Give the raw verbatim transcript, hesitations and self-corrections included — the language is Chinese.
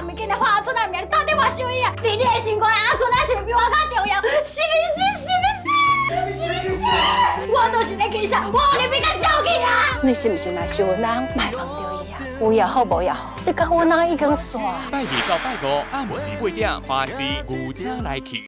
物件来花阿春的名，你到底我想伊啊？伫你的心肝，阿春还是比我较重要，是不是？是不是？是不是？我都是咧记啥，我有你比较小气啊！你是不是来想人卖忘着伊啊？有也好，无也好，你甲我人已经散。 拜二到拜五暗时八点，花市牛车来去。